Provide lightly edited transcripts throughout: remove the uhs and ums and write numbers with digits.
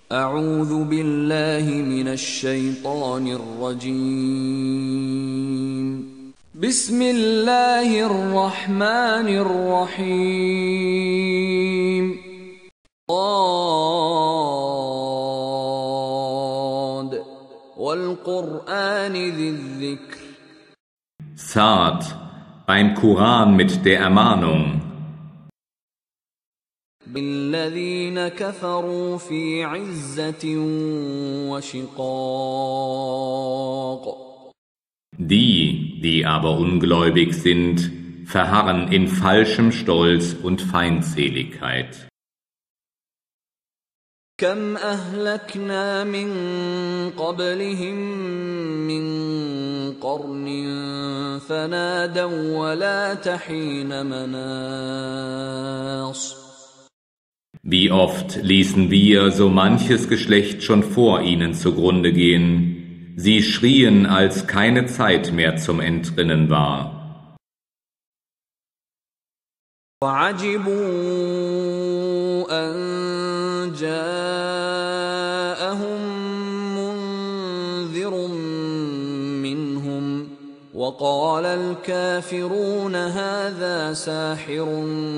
أعوذ بالله من الشيطان الرجيم. بسم الله الرحمن الرحيم. ضاد والقرآن ذي الذكر. Saat, beim Koran mit der Ermahnung. الذين كفروا في عزة وشقاق. Die aber ungläubig sind, verharren in falschem Stolz und Feindseligkeit. كم أهلكنا من قبلهم من قرن فنادوا ولا تحين مناص. Wie oft ließen wir so manches Geschlecht schon vor ihnen zugrunde gehen. Sie schrien, als keine Zeit mehr zum Entrinnen war. وعجبوا أن جاءهم منذر منهم وقال الكافرون هذا ساحر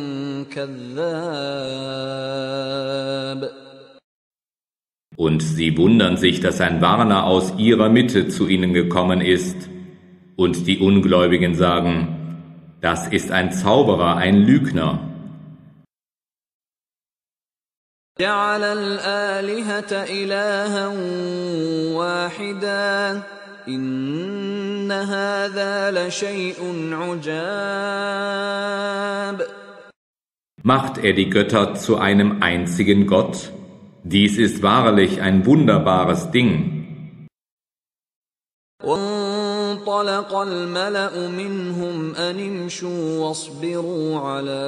كذاب. Und sie wundern sich, dass ein Warner aus ihrer Mitte zu ihnen gekommen ist. Und die Ungläubigen sagen, das ist ein Zauberer, ein Lügner. جعل الآلهة إلها واحدا إن هذا لشيء عجاب. Macht er die Götter zu einem einzigen Gott? Dies ist wahrlich ein wunderbares Ding. وانطلق الملأ منهم أن امشوا واصبروا على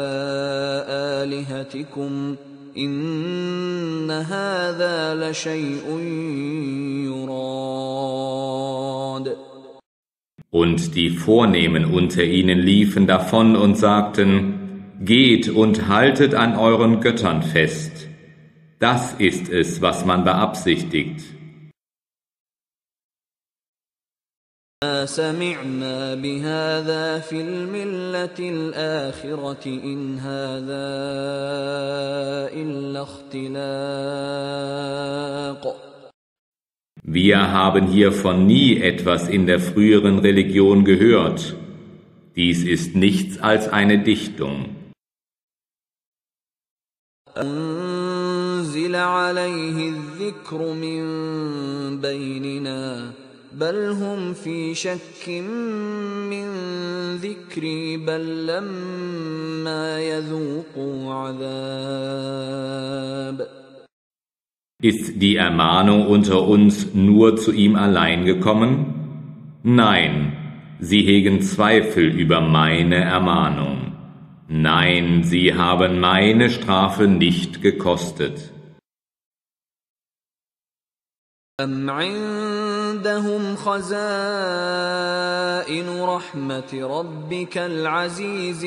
آلهتكم إن هذا لشيء يراد. Und die Vornehmen unter ihnen liefen davon und sagten, geht und haltet an euren Göttern fest. Das ist es, was man beabsichtigt. ما سمعنا بهذا في الملة الآخرة إن هذا إلا اختلاق. Wir haben hiervon nie etwas in der früheren Religion gehört. Dies ist nichts als eine Dichtung. أنزل عليه الذكر من بيننا بل هم في شك من ذكري بل لما يذوقوا عذاب. Ist die Ermahnung unter uns nur zu ihm allein gekommen? Nein, sie hegen Zweifel über meine Ermahnung. Nein, sie haben meine Strafe nicht gekostet. أم عندهم خزائن رحمة ربك العزيز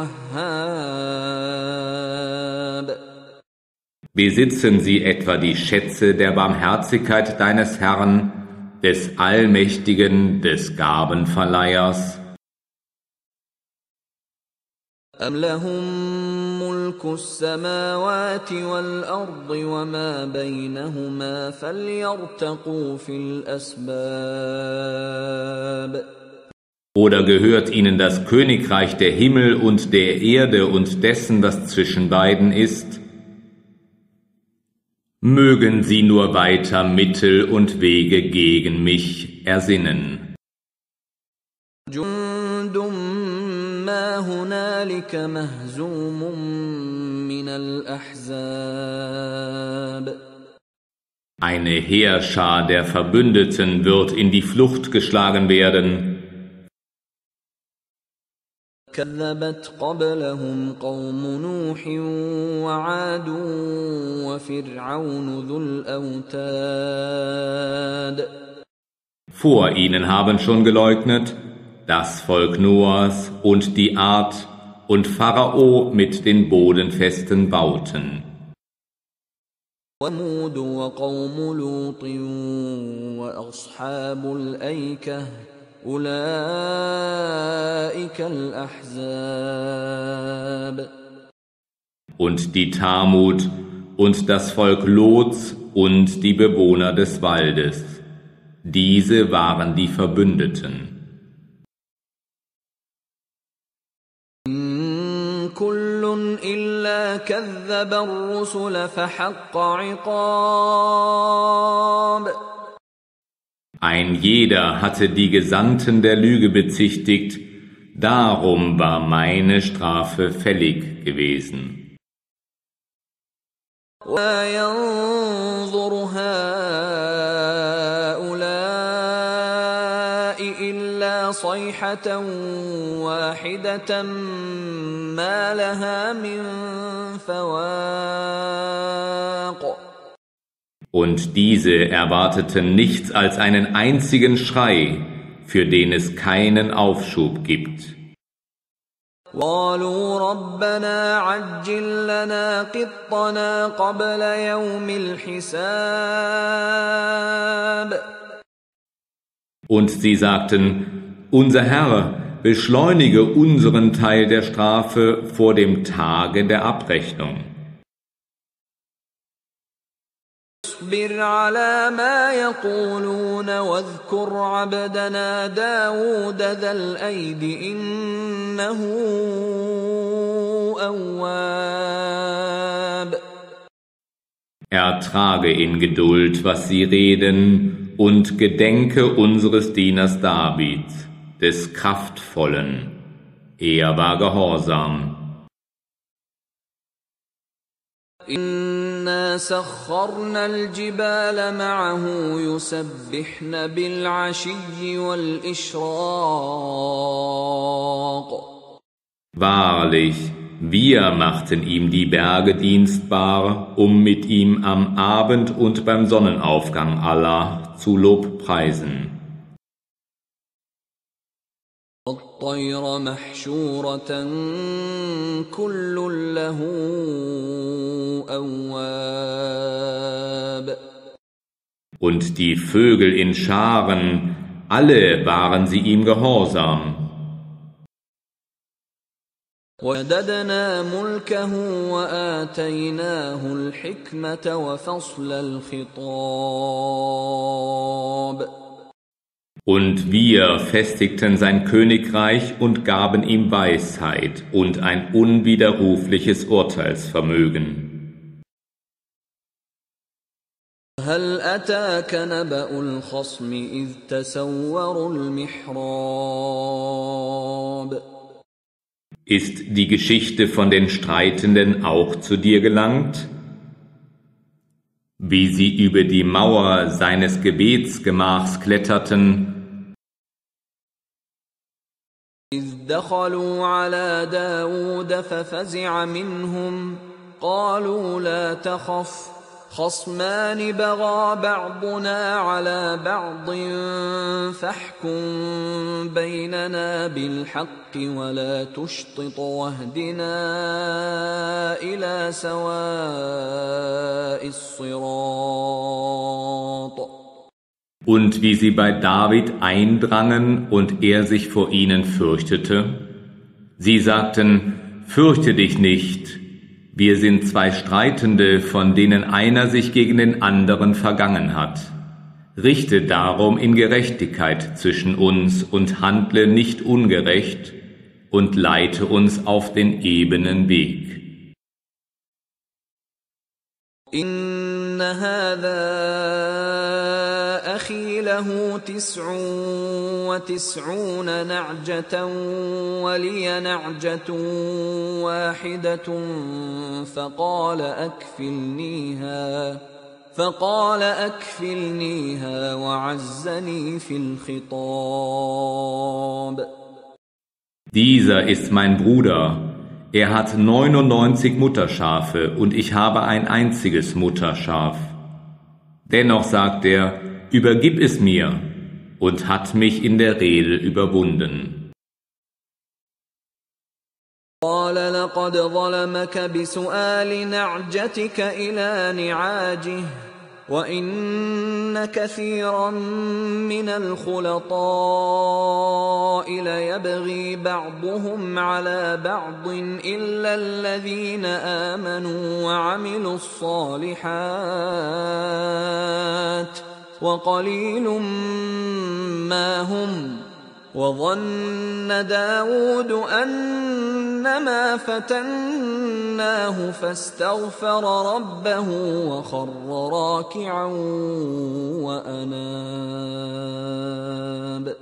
الوهاب. Besitzen sie etwa die Schätze der Barmherzigkeit deines Herrn, des Allmächtigen, des Gabenverleihers? أم لهم ملك السماوات والأرض وما بينهما فليرتقوا في الأسباب. Oder gehört ihnen das Königreich der Himmel und der Erde und dessen, was zwischen beiden ist? Mögen sie nur weiter Mittel und Wege gegen mich ersinnen. جند ما هنالك مهزوم من الأحزاب. Eine Heerschar der Verbündeten wird in die Flucht geschlagen werden. كذبت قبلهم قوم نوح وعاد وفرعون ذو الأوتاد. Vor ihnen haben schon geleugnet das Volk Noahs und die Art und Pharao mit den bodenfesten Bauten. وثمود وقوم لوط وأصحاب الأيكة أولئك الأحزاب. Und die Thamud und das Volk Lots und die Bewohner des Waldes. Diese waren die Verbündeten. كل إلا كذب الرسل فحق عقاب. Ein jeder hatte die Gesandten der Lüge bezichtigt, darum war meine Strafe fällig gewesen. وما ينظر هؤلاء إلا صيحة واحدة ما لها من فواق. Und diese erwarteten nichts als einen einzigen Schrei, für den es keinen Aufschub gibt. قالوا ربنا عجل لنا قطنا قبل يوم الحساب. Und sie sagten, unser Herr, beschleunige unseren Teil der Strafe vor dem Tage der Abrechnung. اصبر على ما يقولون واذكر عبدنا داود ذا الأيد إنه أواب. Ertrage in Geduld, was sie reden, und gedenke unseres Dieners David, des Kraftvollen. Er war gehorsam. إنا سخرنا الجبال معه يسبحن بالعشي والإشراق. Wahrlich, wir machten ihm die Berge dienstbar, um mit ihm am Abend und beim Sonnenaufgang Allah zu Lobpreisen. والطير محشورة كل له أواب. Und die Vögel in Scharen, alle waren sie ihm gehorsam. وَشَدَدْنَا مُلْكَهُ وَآتَيْنَاهُ الْحِكْمَةَ وَفَصْلَ الْخِطَابِ. Und wir festigten sein Königreich und gaben ihm Weisheit und ein unwiderrufliches Urteilsvermögen. هل أتاك نبأ الخصم إذ تسوروا المحراب. Ist die Geschichte von den Streitenden auch zu dir gelangt? Wie sie über die Mauer seines Gebetsgemachs kletterten, إذ دخلوا على داود ففزع منهم قالوا لا تخف خصمان بغى بعضنا على بعض فاحكم بيننا بالحق ولا تشطط واهدنا إلى سواء الصراط. und wie sie bei David eindrangen und er sich vor ihnen fürchtete. Sie sagten, fürchte dich nicht, wir sind zwei Streitende, von denen einer sich gegen den anderen vergangen hat. Richte darum in Gerechtigkeit zwischen uns und handle nicht ungerecht und leite uns auf den ebenen Weg. إن هذا أخي له 99 نعجة ولي نعجة واحدة فقال أكفلنيها وعزني في الخطاب. Dieser ist mein Bruder. Er hat 99 Mutterschafe und ich habe ein einziges Mutterschaf. Dennoch sagt er, übergib es mir, und hat mich in der Rede überwunden. قال لقد ظلمك بسؤال نعجتك إلى نعاجه وإن كثيرا من الخلطاء ليبغي بعضهم على بعض إلا الذين آمنوا وعملوا الصالحات وقليل ما هم وظن داود أنما فتناه فاستغفر ربه وخر راكعا وأناب.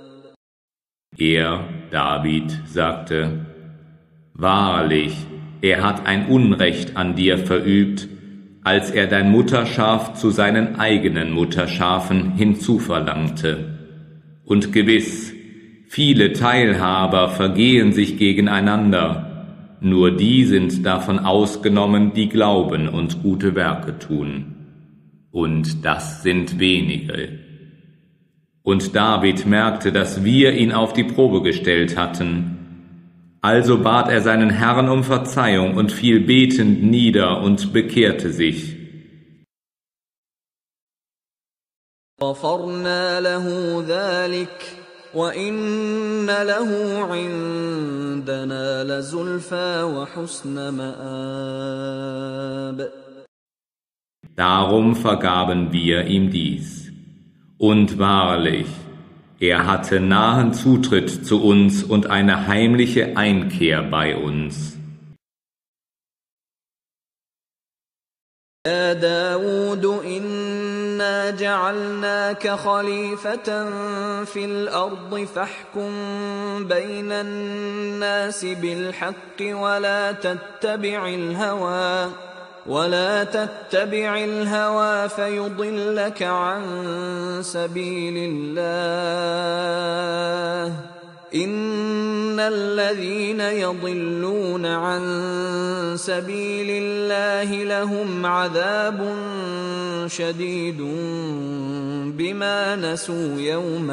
David, sagte: Wahrlich, er hat ein Unrecht an dir verübt, als er dein Mutterschaf zu seinen eigenen Mutterschafen hinzuverlangte. Und gewiss, viele Teilhaber vergehen sich gegeneinander, nur die sind davon ausgenommen, die glauben und gute Werke tun. Und das sind wenige. Und David merkte, dass wir ihn auf die Probe gestellt hatten. Also bat er seinen Herrn um Verzeihung und fiel betend nieder und bekehrte sich. غفرنا له ذلك وإن له عندنا لزلفى وحسن مآب. Darum vergaben wir ihm dies. Und wahrlich, er hatte nahen Zutritt zu uns und eine heimliche Einkehr bei uns. يا داود إنا جعلناك خليفة في الأرض فاحكم بين الناس بالحق ولا تتبع الهوى فيضلك عن سبيل الله إن الذين يضلون عن سبيل الله لهم عذاب شديد بما نسوا يوم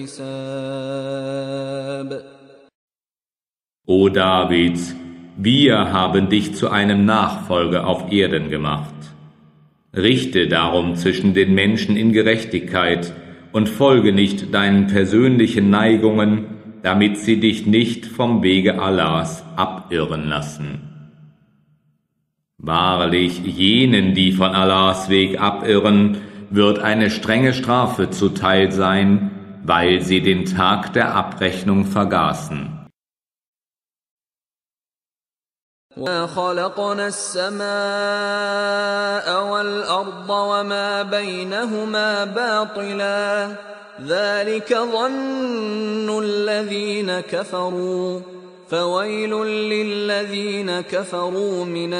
الحساب. O David, wir haben dich zu einem Nachfolger auf Erden gemacht. Richte darum zwischen den Menschen in Gerechtigkeit und folge nicht deinen persönlichen Neigungen, damit sie dich nicht vom Wege Allahs abirren lassen. Wahrlich, jenen, die von Allahs Weg abirren, wird eine strenge Strafe zuteil sein, weil sie den Tag der Abrechnung vergaßen. وَمَا خَلَقْنَا السَّمَاءَ وَالْأَرْضَ وَمَا بَيْنَهُمَا بَاطِلًا ذَلِكَ ظَنُّ الَّذِينَ كَفَرُوا فَوَيْلٌ لِّلَّذِينَ كَفَرُوا مِنَ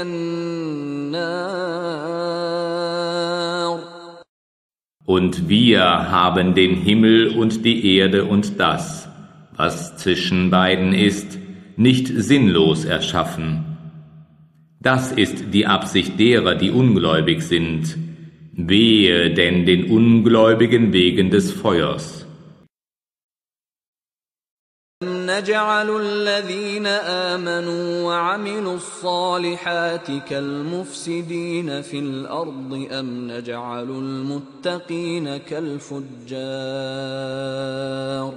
النَّارِ. Und wir haben den Himmel und die Erde und das, was zwischen beiden ist, nicht sinnlos erschaffen. Das ist die Absicht derer, die ungläubig sind. Wehe denn den Ungläubigen wegen des Feuers. نجعل الذين آمنوا وعملوا الصالحات كالمفسدين في الأرض أم نجعل المتقين كالفجار.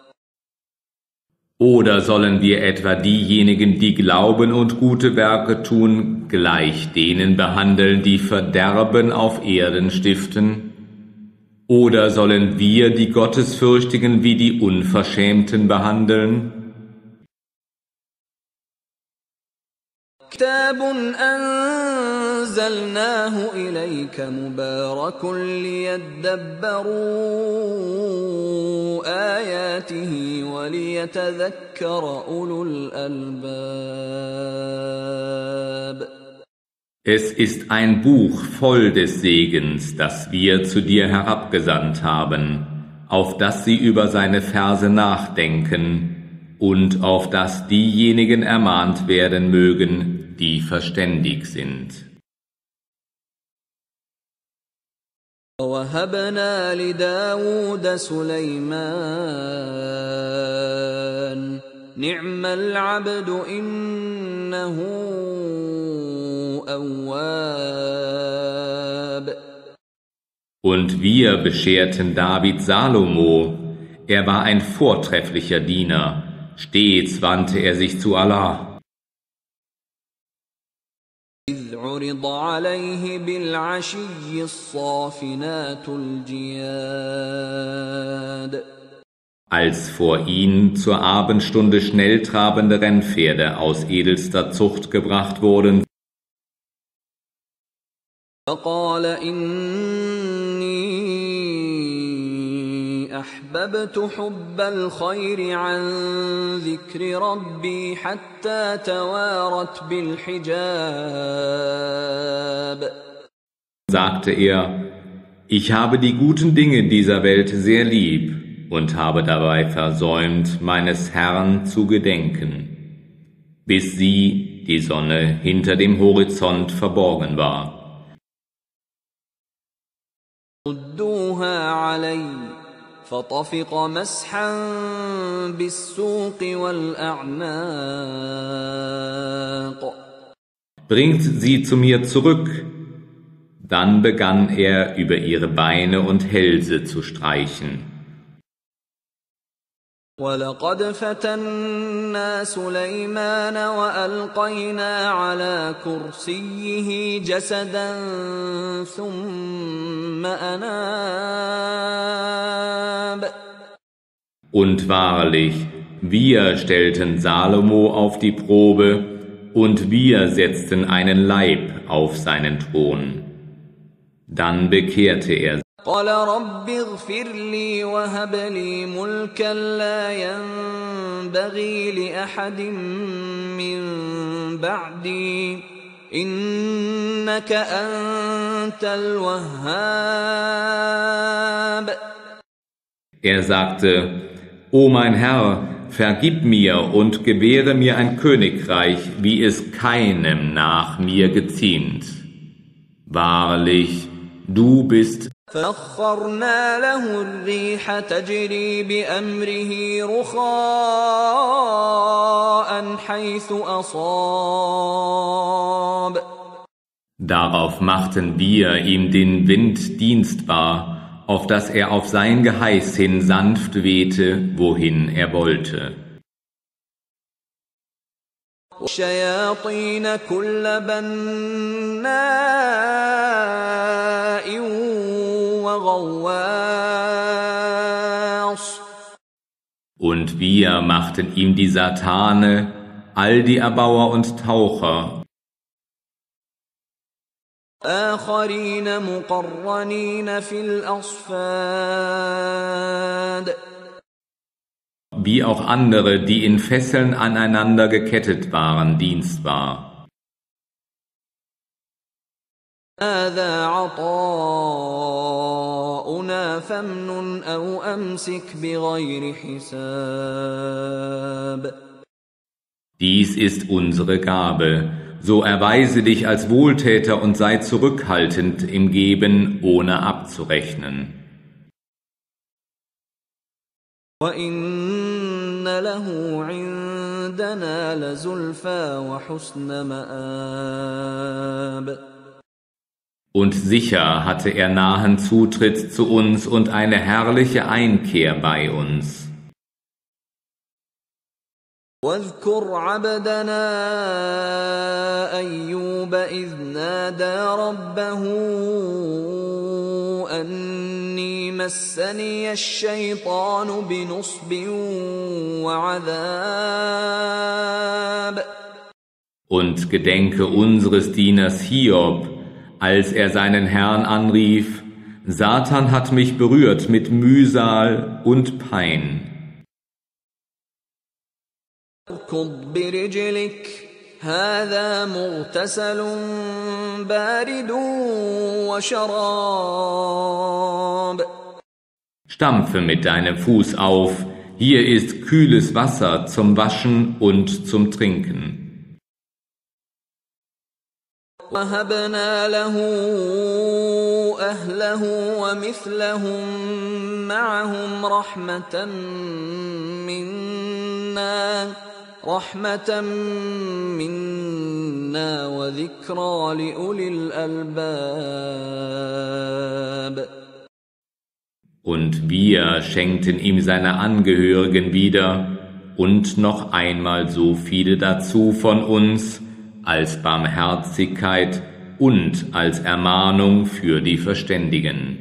Oder sollen wir etwa diejenigen, die glauben und gute Werke tun, gleich denen behandeln, die Verderben auf Erden stiften? Oder sollen wir die Gottesfürchtigen wie die Unverschämten behandeln? كتاب أنزلناه إليك مبارك ليدبروا آياته وليتذكر أولو الألباب. Es ist ein Buch voll des Segens, das wir zu dir herabgesandt haben, auf das sie über seine Verse nachdenken und auf das diejenigen ermahnt werden mögen, die verständig sind. وَوَهَبْنَا لِدَاوُودَ سُلَيْمَانَ نعم العبد إنه أواب. Und wir bescherten David Salomo. Er war ein vortrefflicher Diener. Stets wandte er sich zu Allah. إذ عرض عليه بالعشي الصافنات الجياد. Als vor ihn zur Abendstunde schnelltrabende Rennpferde aus edelster Zucht gebracht wurden, فقال إني أحببت حب الخير عن ذكر ربي حتى توارت بالحجاب. sagte er, ich habe die guten Dinge dieser Welt sehr lieb und habe dabei versäumt, meines Herrn zu gedenken, bis sie, die Sonne, hinter dem Horizont verborgen war. ردوها علي فطفق مسحا بالسوق والأعناق. Bringt sie zu mir zurück. Dann begann er, über ihre Beine und Hälse zu streichen. ولقد فتنا سليمان وألقينا على كرسيه جسدا ثم أناب. Und wahrlich, wir stellten Salomo auf die Probe, und wir setzten einen Leib auf seinen Thron. Dann bekehrte er sich. قال رب اغفر لي وهب لي ملكا لا ينبغي لأحد من بعدي إنك أنت الوهاب. Er sagte, O mein Herr, vergib mir und gewähre mir ein Königreich, wie es keinem nach mir geziemt. Wahrlich, du bist. فَسَخَّرْنَا لَهُ الرِّيحَ تَجْرِي بِأَمْرِهِ رُخَاءً حَيْثُ أَصَابَ. Darauf machten wir ihm den Wind dienstbar, auf dass er auf sein Geheiß hin sanft wehte, wohin er wollte. وَالشَّيَاطِينَ كُلَّ بَنَّاءٍ وَغَوَّاصٍ. Und wir machten ihm die Satane, all die Erbauer und Taucher, آخَرِينَ مُقَرَّنِينَ فِي الْأَصْفَادِ. wie auch andere, die in Fesseln aneinander gekettet waren, dienstbar. هذا عطاؤنا فامنن أو أمسك بغير حساب. Dies ist unsere Gabe, so erweise dich als Wohltäter und sei zurückhaltend im Geben, ohne abzurechnen. وَإِنَّ لَهُ عِندَنَا لَزُلْفَىٰ وَحُسْنَ مَآبٍ. Und sicher hatte er nahen Zutritt zu uns und eine herrliche Einkehr bei uns. واذكر عبدنا أيوب إذ نادى ربه أني مسني الشيطان بنصب وعذاب. Und gedenke unseres Dieners Hiob, als er seinen Herrn anrief, Satan hat mich berührt mit Mühsal und Pein. اركض برجلك هذا مغتسل بارد وشراب. Stampfe mit deinem Fuß auf, hier ist kühles Wasser zum Waschen und zum Trinken. وهبنا له أهله ومثلهم معهم رحمة منا رحمة منا وذكرى لأولي الألباب. Und wir schenkten ihm seine Angehörigen wieder und noch einmal so viele dazu von uns als Barmherzigkeit und als Ermahnung für die Verständigen.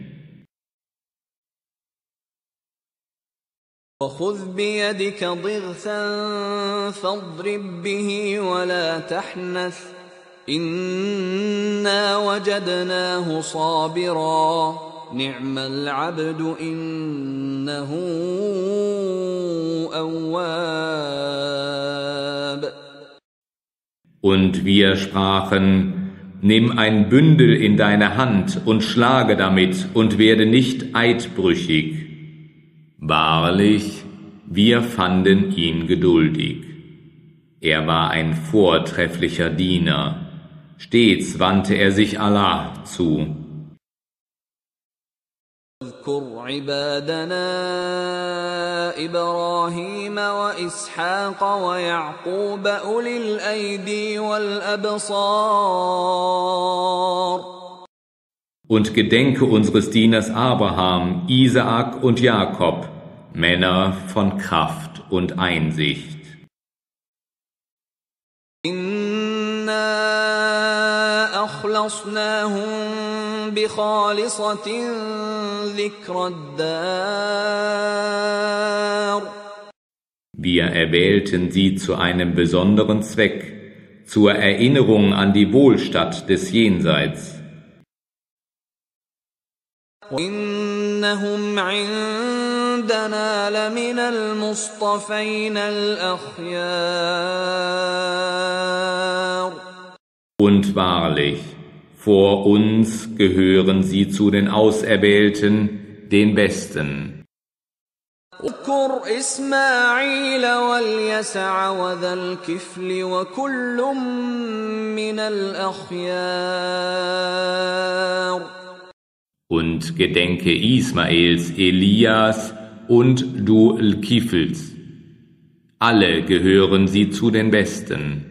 وخذ بيدك ضغثا فاضرب به ولا تحنث إنا وجدناه صابرا نعم العبد إنه أواب. Und wir sprachen: Nimm ein Bündel in deine Hand und schlage damit und werde nicht eidbrüchig. Wahrlich, wir fanden ihn geduldig. Er war ein vortrefflicher Diener. Stets wandte er sich Allah zu. اذكر عبادنا إبراهيم وإسحاق ويعقوب أولي الأيدي والأبصار. Und gedenke unseres Dieners Abraham, Isaak und Jakob, Männer von Kraft und Einsicht. إنا أخلصناهم بخالصة ذكر الدار. Wir erwählten sie zu einem besonderen Zweck, zur Erinnerung an die Wohlstatt des Jenseits. وإنهم عندنا لمن المصطفين الأخيار. Und wahrlich, vor uns gehören sie zu den Auserwählten, den Besten. اذكر إسماعيل واليسع وذا الكفل وكل من الأخيار. Und gedenke Ismaels, Elias und Dul-Kifls. Alle gehören sie zu den Besten.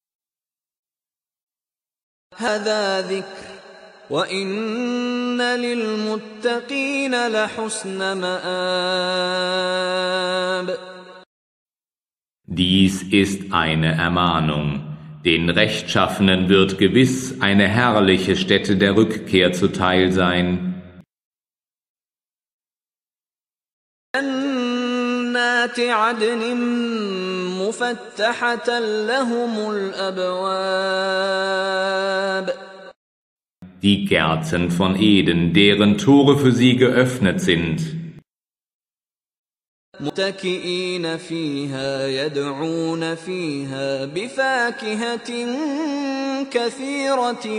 هذا ذكر وإن للمتقين لحسن مآب. Dies ist eine Ermahnung. Den Rechtschaffenen wird gewiss eine herrliche Stätte der Rückkehr zuteil sein. جنات عدن مفتحة لهم الأبواب. Die Gärten von Eden, deren Tore für sie geöffnet sind. متكئين فيها يدعون فيها بفاكهة كثيرة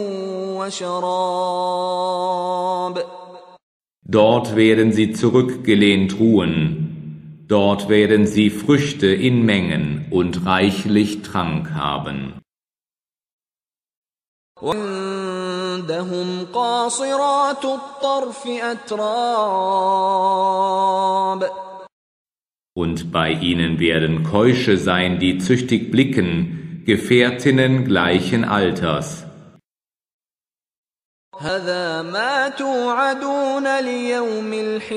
وشراب. Dort werden sie zurückgelehnt ruhen. Dort werden sie Früchte in Mengen und reichlich Trank haben. وعندهم قاصرات الطرف أتراب. Und bei ihnen werden Keusche sein, die züchtig blicken, Gefährtinnen gleichen Alters. هذا ما توعدون ليوم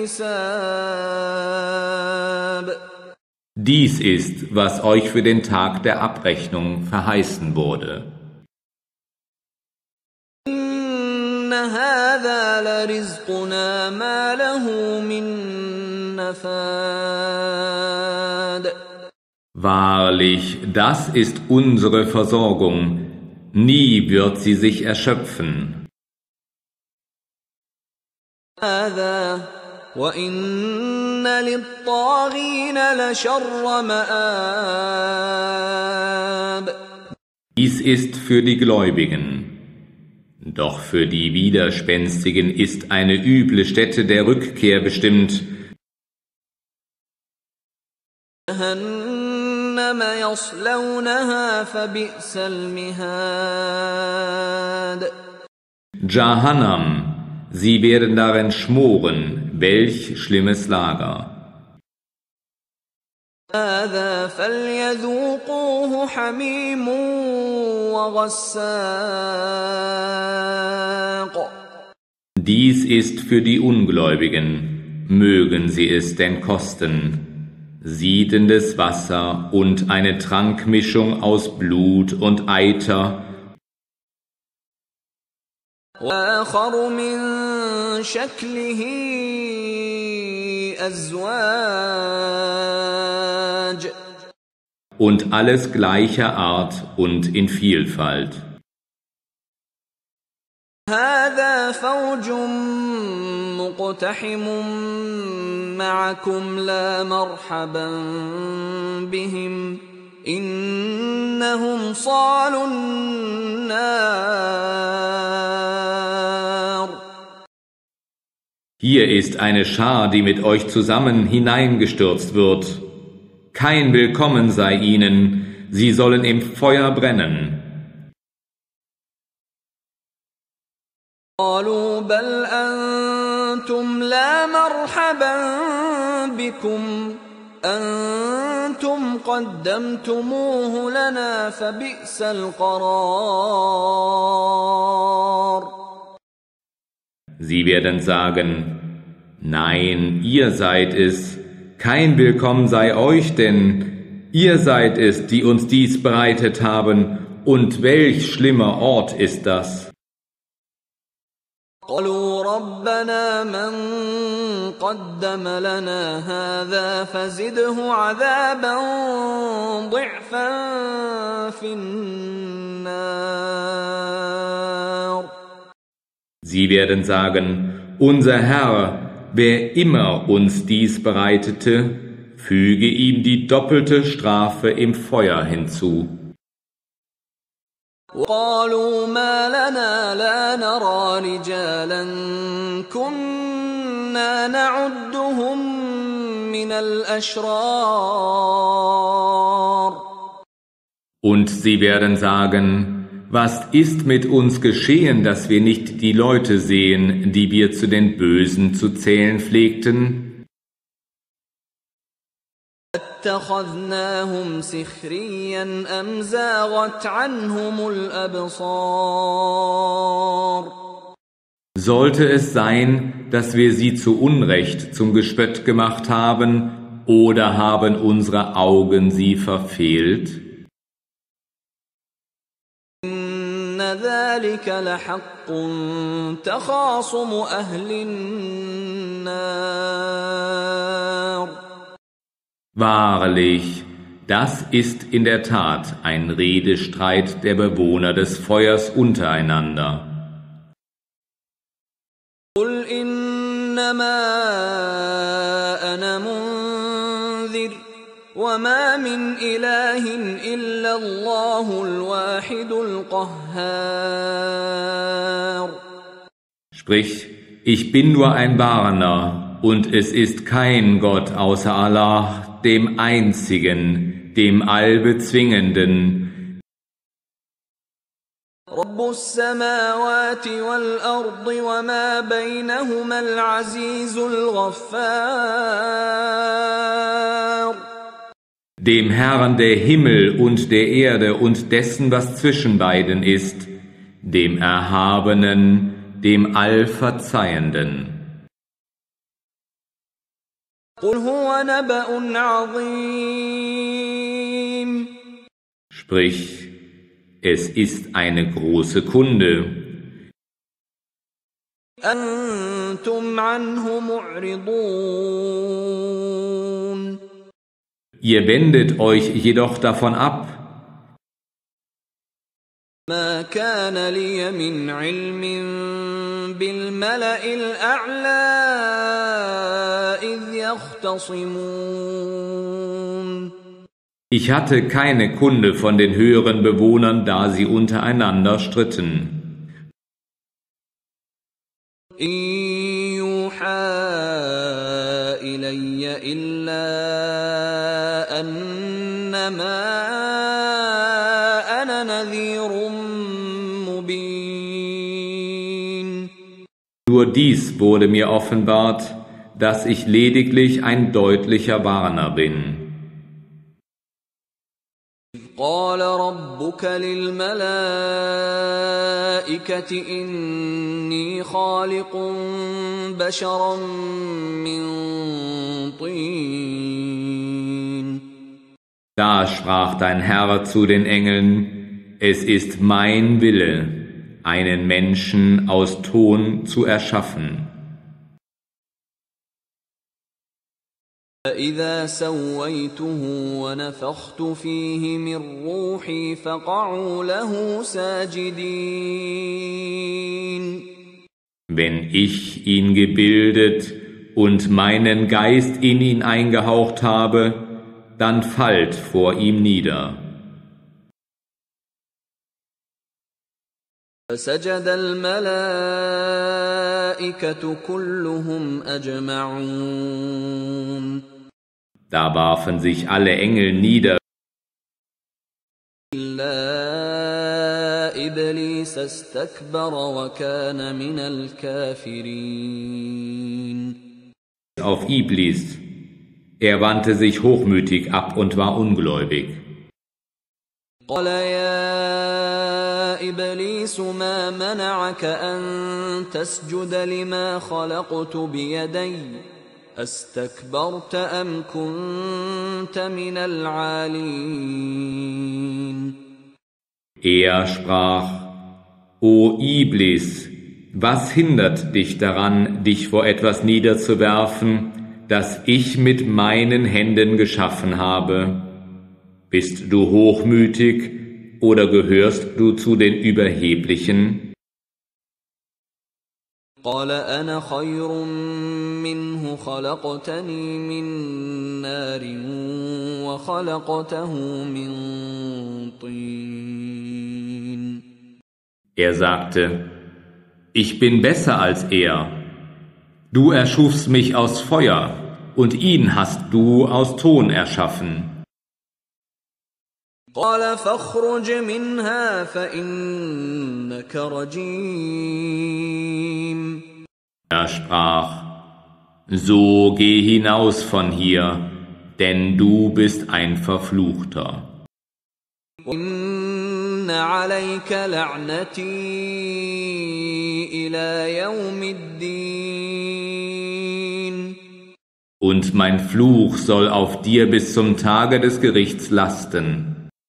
الحساب. Dies ist, was euch für den Tag der Abrechnung verheißen wurde. إن هذا لرزقنا ما له من نفاد. Wahrlich, das ist unsere Versorgung. Nie wird sie sich erschöpfen. هذا وإن للطاغين لشر مآب. Dies ist für die Gläubigen. Doch für die Widerspenstigen ist eine üble Stätte der Rückkehr bestimmt. جهنم يصلونها فبئس المهاد. Jahannam, sie werden darin schmoren, welch schlimmes Lager. هذا فليذوقوه حميم وغساق. Dies ist für die Ungläubigen, mögen sie es denn kosten, siedendes Wasser und eine Trankmischung aus Blut und Eiter, وآخر من شكله أزواج. und alles gleicher Art und in Vielfalt. هذا فوج مقتحم معكم لا مرحبا بهم إنهم صالوا النار. Hier ist eine Schar, die mit euch zusammen hineingestürzt wird. Kein Willkommen sei ihnen, sie sollen im Feuer brennen. قالوا بل أنتم لا مرحبا بكم أنتم قدمتموه لنا فبئس القرار. Sie werden sagen, nein, ihr seid es, kein Willkommen sei euch, denn ihr seid es, die uns dies bereitet haben, und welch schlimmer Ort ist das. قالوا ربنا من قدم لنا هذا فزده عذابا ضعفا في النار. Sie werden sagen, unser Herr, wer immer uns dies bereitete, füge ihm die doppelte Strafe im Feuer hinzu. وقالوا ما لنا لا نرى رجالا كنا نعدهم من الأشرار. Und sie werden sagen, was ist mit uns geschehen, dass wir nicht die Leute sehen, die wir zu den Bösen zu zählen pflegten? اتخذناهم سخريا أم زاغت عنهم الأبصار. Sollte es sein, dass wir sie zu Unrecht zum Gespött gemacht haben, oder haben unsere Augen sie verfehlt? إن ذلك لحق تخاصم أهل النار. Wahrlich, das ist in der Tat ein Redestreit der Bewohner des Feuers untereinander. قل إنما أنا منذر وما من إله إلا الله الواحد القهار. Sprich, ich bin nur ein Warner, und es ist kein Gott außer Allah, dem Einzigen, dem Allbezwingenden. رب السماوات والأرض وما بينهما العزيز الغفار. Dem Herrn der Himmel und der Erde und dessen, was zwischen beiden ist, dem Erhabenen, dem Allverzeihenden. قل هو نبأ عظيم. Sprich, es ist eine große Kunde. أنتم عنه معرضون. Ihr wendet euch jedoch davon ab. ما كان لي من علم بالملأ الأعلى إذ يختصمون. Ich hatte keine Kunde von den höheren Bewohnern, da sie untereinander stritten. إن يوحى إلي إلا أنما أنا نذير مبين. Nur dies wurde mir offenbart, dass ich lediglich ein deutlicher Warner bin. قال ربك للملائكة إني خالق بشرا من طين. Da sprach dein Herr zu den Engeln: Es ist mein Wille, einen Menschen aus Ton zu erschaffen. فإذا سويته ونفخت فيه من روحي فقعوا له ساجدين. Wenn ich ihn gebildet und meinen Geist in ihn eingehaucht habe, dann fallt vor ihm nieder. فسجد الملائكة كلهم أجمعون. Da warfen sich alle Engel nieder, إلا إبليس استكبر وكان من الكافرين. auf Iblis. Er wandte sich hochmütig ab und war ungläubig. قال يا إبليس ما منعك أن تسجد لما خلقت بيدي أستكبرت أم كنت من العالين. Er sprach: O Iblis, was hindert dich daran, dich vor etwas niederzuwerfen, das ich mit meinen Händen geschaffen habe? Bist du hochmütig oder gehörst du zu den Überheblichen? قال أنا خير منه خلقتني من نار وخلقته من طين. Er sagte: Ich bin besser als er. Du erschufst mich aus Feuer, und ihn hast du aus Ton erschaffen. قال فاخرج منها فإنك رجيم. Er sprach: So geh hinaus von hier, denn du bist ein Verfluchter. إن عليك لعنتي إلى يوم الدين. Und mein Fluch soll auf dir bis zum Tage des Gerichts lasten.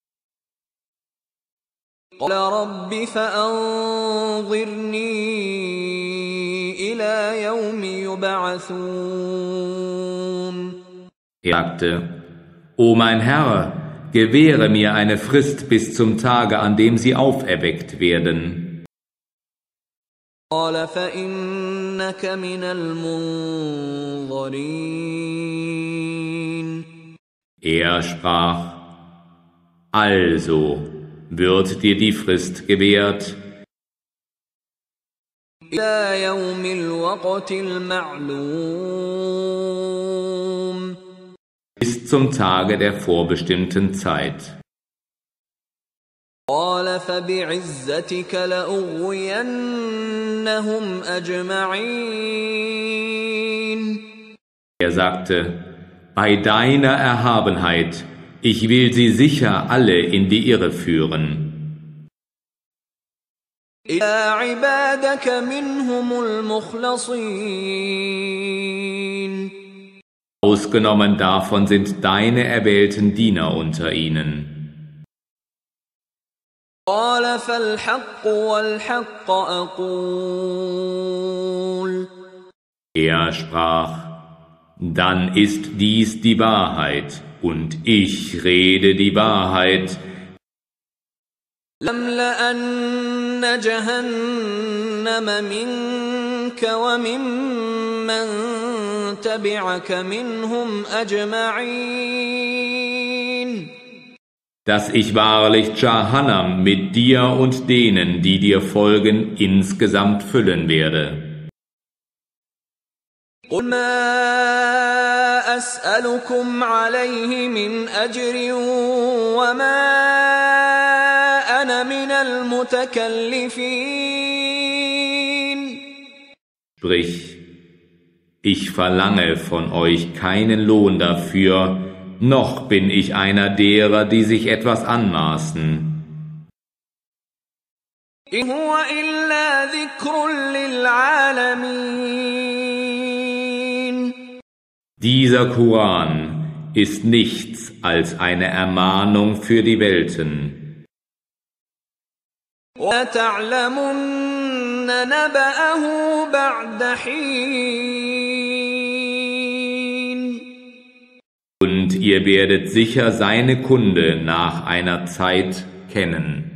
قال رب فأنظرني إلى يوم يبعثون. Er sagte: O mein Herr, gewähre mir eine Frist bis zum Tage, an dem sie auferweckt werden. قال فإنك من المنظرين. Er sprach: Also wird dir die Frist gewährt إلى يوم الوقت المعلوم. bis zum Tage der vorbestimmten Zeit. قال فبعزتك لأغوينهم أجمعين. Er sagte: Bei deiner Erhabenheit, ich will sie sicher alle in die Irre führen. إلا عبادك منهم المخلصين. Ausgenommen davon sind deine erwählten Diener unter ihnen. قال فالحق والحق أقول. Er sprach: Dann ist dies die Wahrheit, und ich rede die Wahrheit. لأملأن جهنم منك وممن تبعك منهم أجمعين. Dass ich wahrlich Jahannam mit dir und denen, die dir folgen, insgesamt füllen werde. قل ما أسألكم عليه من أجر وما أنا من المتكلفين. Sprich: Ich verlange von euch keinen Lohn dafür, noch bin ich einer derer, die sich etwas anmaßen. إن هو إلا ذكر للعالمين. Dieser Koran ist nichts als eine Ermahnung für die Welten. وَلَتَعْلَمُنَّ نَبَأَهُ بَعْدَ حِينٍ. Und ihr werdet sicher seine Kunde nach einer Zeit kennen.